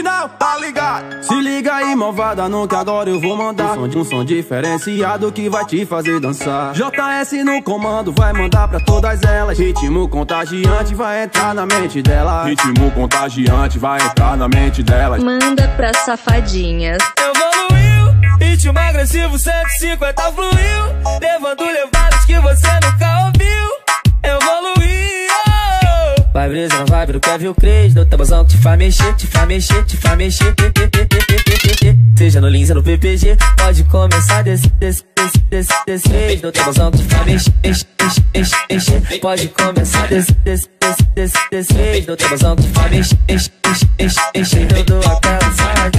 original, tá ligado? Se liga aí, malvada, não que agora eu vou mandar um som diferenciado que vai te fazer dançar. JS no comando, vai mandar pra todas elas. Ritmo contagiante vai entrar na mente delas. Ritmo contagiante vai entrar na mente delas. Manda pra safadinhas. Evoluiu, ritmo agressivo 150 fluiu, levando levadas que você nunca ouviu. Evoluiu. Vai brisa na vibe do Kevin Cres, do tabuzão que te faz mexer, te faz mexer, te faz mexer. Seja no Lins ou no PPG, pode começar desse vez. Do tabuzão que te faz mexer, pode começar desse vez. Do tabuzão que te faz mexer, eu dou aquela